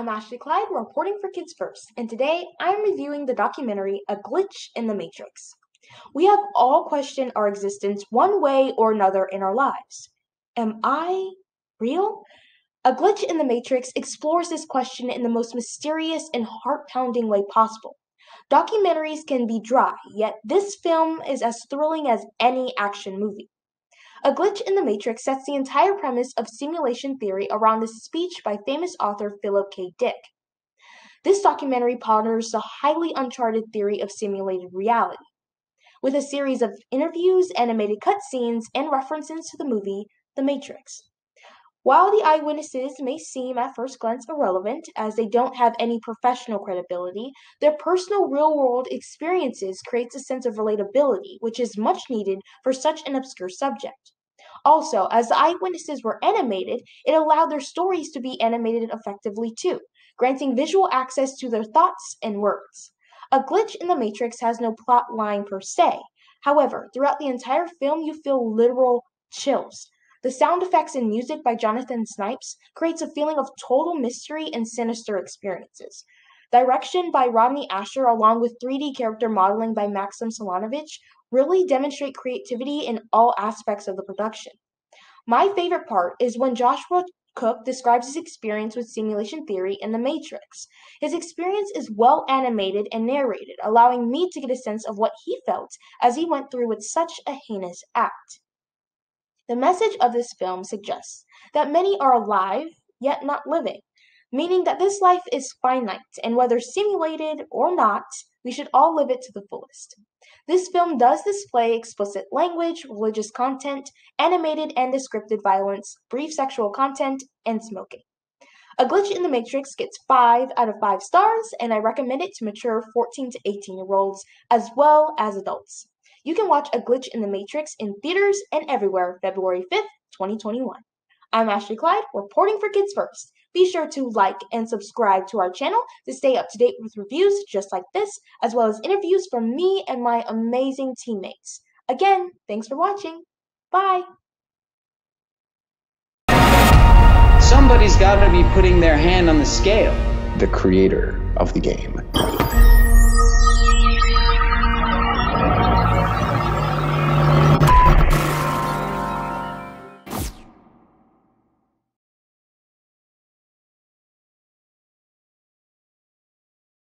I'm Ashleigh Clyde, reporting for Kids First, and today I'm reviewing the documentary A Glitch in the Matrix. We have all questioned our existence one way or another in our lives. Am I real? A Glitch in the Matrix explores this question in the most mysterious and heart-pounding way possible. Documentaries can be dry, yet this film is as thrilling as any action movie. A Glitch in the Matrix sets the entire premise of simulation theory around this speech by famous author Philip K. Dick. This documentary ponders the highly uncharted theory of simulated reality, with a series of interviews, animated cutscenes, and references to the movie The Matrix. While the eyewitnesses may seem at first glance irrelevant, as they don't have any professional credibility, their personal real-world experiences creates a sense of relatability, which is much needed for such an obscure subject. Also, as the eyewitnesses were animated, it allowed their stories to be animated effectively too, granting visual access to their thoughts and words. A Glitch in the Matrix has no plot line per se. However, throughout the entire film you feel literal chills. The sound effects and music by Jonathan Snipes creates a feeling of total mystery and sinister experiences. Direction by Rodney Asher along with 3D character modeling by Maxim Solanovich really demonstrate creativity in all aspects of the production. My favorite part is when Joshua Cook describes his experience with simulation theory in The Matrix. His experience is well animated and narrated, allowing me to get a sense of what he felt as he went through with such a heinous act. The message of this film suggests that many are alive, yet not living, meaning that this life is finite, and whether simulated or not, we should all live it to the fullest. This film does display explicit language, religious content, animated and descriptive violence, brief sexual content, and smoking. A Glitch in the Matrix gets 5 out of 5 stars, and I recommend it to mature 14 to 18-year-olds as well as adults. You can watch A Glitch in the Matrix in theaters and everywhere February 5th, 2021. I'm Ashleigh Clyde, reporting for Kids First. Be sure to like and subscribe to our channel to stay up to date with reviews just like this, as well as interviews from me and my amazing teammates. Again, thanks for watching. Bye! Somebody's got to be putting their hand on the scale. The creator of the game.